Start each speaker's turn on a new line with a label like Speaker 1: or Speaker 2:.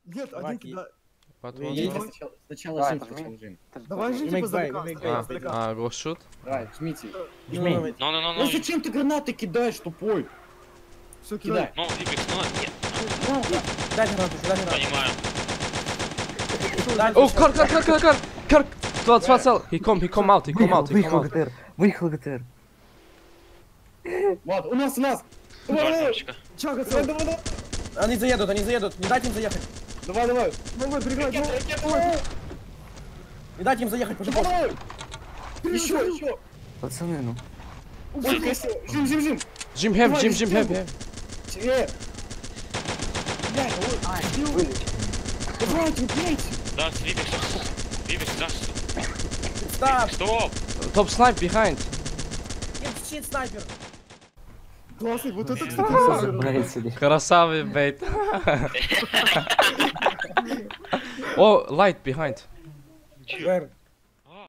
Speaker 1: Нет,
Speaker 2: Давай,
Speaker 1: один кидает.
Speaker 3: What
Speaker 2: Вы
Speaker 3: was
Speaker 2: едете
Speaker 3: it?
Speaker 2: сначала
Speaker 4: Давай,
Speaker 2: жим,
Speaker 4: подожми.
Speaker 2: сначала жим.
Speaker 1: Давай
Speaker 2: We
Speaker 1: жми
Speaker 2: make
Speaker 1: типа
Speaker 2: bay,
Speaker 1: издалека,
Speaker 2: we make
Speaker 1: издалека,
Speaker 2: bay.
Speaker 1: издалека.
Speaker 3: Go shoot?
Speaker 2: Давай, жмите.
Speaker 5: Жми.
Speaker 2: Ну,
Speaker 5: Ну,
Speaker 2: зачем ты гранаты кидаешь, тупой?
Speaker 1: Все,
Speaker 2: Кидай.
Speaker 1: кидай.
Speaker 5: ну, Випекс, ну, нет,
Speaker 2: Дай гранату, дай гранату.
Speaker 5: понимаю.
Speaker 3: Oh, car! Car! Цел! He come out.
Speaker 4: Выехал ГТР. Выехал ГТР.
Speaker 2: Вот, у нас.
Speaker 5: Давай,
Speaker 2: Давай,
Speaker 5: Ромчика.
Speaker 1: Чага,
Speaker 2: давай,
Speaker 1: цель.
Speaker 2: давай.
Speaker 6: Они заедут, не дайте им заехать.
Speaker 2: Давай, давай.
Speaker 1: Давай, пригай,
Speaker 6: Не дайте им заехать, пожалуйста.
Speaker 2: Давай. Еще.
Speaker 4: Пацаны, ну.
Speaker 2: Ой, красиво. Жим.
Speaker 3: Jim have.
Speaker 2: Блядь, давайте, убейте.
Speaker 5: Да, Випекс, да.
Speaker 6: Стоп!
Speaker 5: Стоп!
Speaker 3: Top snipe behind.
Speaker 6: Нет, щит снайпер.
Speaker 1: Классный, вот это,
Speaker 4: Что
Speaker 1: кстати,
Speaker 4: за брейд сидит?
Speaker 3: Красавый бейт. Oh, light behind.
Speaker 6: Where?